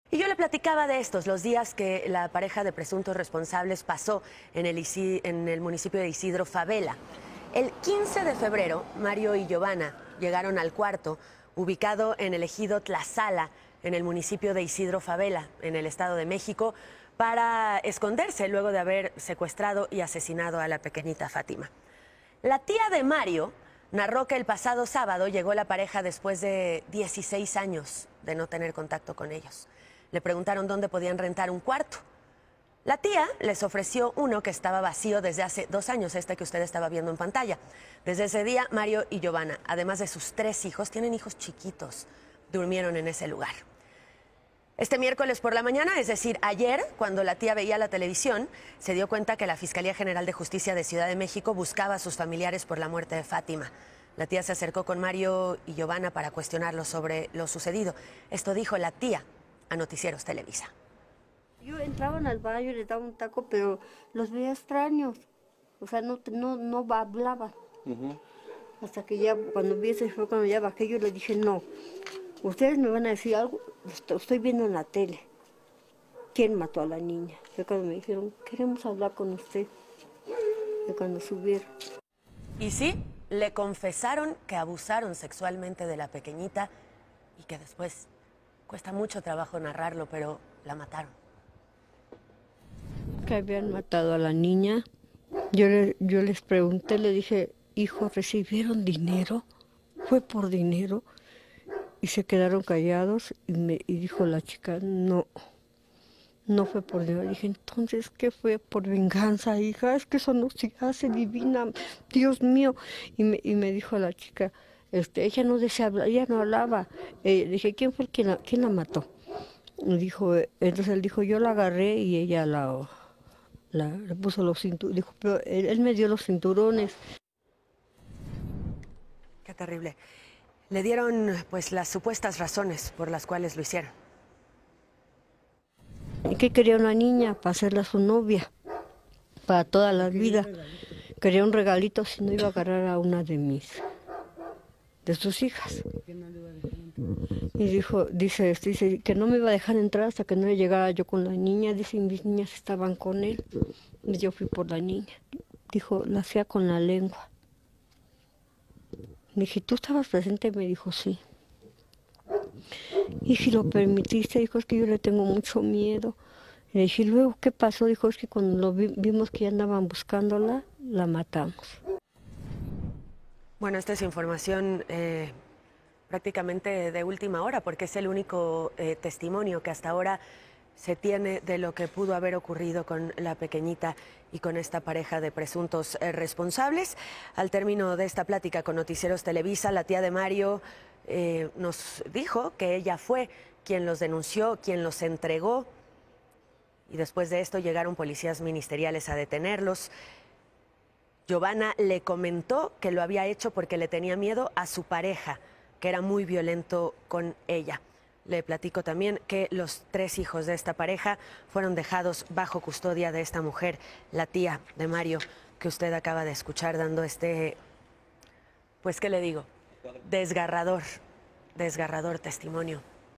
Y yo le platicaba de estos, los días que la pareja de presuntos responsables pasó en el municipio de Isidro Fabela. El 15 de febrero, Mario y Giovanna llegaron al cuarto, ubicado en el ejido Tlazala, en el municipio de Isidro Fabela, en el Estado de México, para esconderse luego de haber secuestrado y asesinado a la pequeñita Fátima. La tía de Mario narró que el pasado sábado llegó la pareja después de 16 años de no tener contacto con ellos. Le preguntaron dónde podían rentar un cuarto. La tía les ofreció uno que estaba vacío desde hace 2 años, este que usted estaba viendo en pantalla. Desde ese día, Mario y Giovanna, además de sus 3 hijos, tienen hijos chiquitos, durmieron en ese lugar. Este miércoles por la mañana, es decir, ayer, cuando la tía veía la televisión, se dio cuenta que la Fiscalía General de Justicia de Ciudad de México buscaba a sus familiares por la muerte de Fátima. La tía se acercó con Mario y Giovanna para cuestionarlos sobre lo sucedido. Esto dijo la tía a Noticieros Televisa. Yo entraban al baño y les daba un taco, pero los veía extraños. O sea, no hablaban. Hasta que ya, cuando vi ese fue cuando ya bajé, yo le dije, no, ustedes me van a decir algo, lo estoy viendo en la tele. ¿Quién mató a la niña? Fue cuando me dijeron, queremos hablar con usted. Fue cuando subieron. Y sí, le confesaron que abusaron sexualmente de la pequeñita y que después cuesta mucho trabajo narrarlo, pero la mataron. Que habían matado a la niña. Yo les pregunté, le dije, hijo, ¿recibieron dinero? ¿Fue por dinero? Y se quedaron callados y dijo la chica, no fue por dinero. Le dije, entonces, ¿qué fue? ¿Por venganza, hija? Es que eso no se hace, divina, Dios mío. Y me dijo la chica, ella no desea hablar, ella no hablaba. Le dije, ¿quién fue quién la mató? Entonces él dijo, yo la agarré y ella le puso los cinturones. Dijo, pero él me dio los cinturones. Qué terrible. Le dieron, pues, las supuestas razones por las cuales lo hicieron. ¿Y qué quería una niña? Para hacerla su novia, para toda la vida. Quería un regalito si no iba a agarrar a una de sus hijas. Y dice que no me iba a dejar entrar hasta que no llegara yo con la niña. Dice, mis niñas estaban con él. Y yo fui por la niña. Dijo, la hacía con la lengua. Le dije, ¿tú estabas presente? Me dijo, sí. Y si lo permitiste, dijo, es que yo le tengo mucho miedo. Le dije, luego, ¿qué pasó? Dijo, es que cuando vimos que ya andaban buscándola, la matamos. Bueno, esta es información prácticamente de última hora, porque es el único testimonio que hasta ahora se tiene de lo que pudo haber ocurrido con la pequeñita y con esta pareja de presuntos responsables. Al término de esta plática con Noticieros Televisa, la tía de Mario nos dijo que ella fue quien los denunció, quien los entregó, y después de esto llegaron policías ministeriales a detenerlos. Giovanna le comentó que lo había hecho porque le tenía miedo a su pareja, que era muy violento con ella. Le platico también que los 3 hijos de esta pareja fueron dejados bajo custodia de esta mujer, la tía de Mario, que usted acaba de escuchar dando pues, ¿qué le digo? Desgarrador testimonio.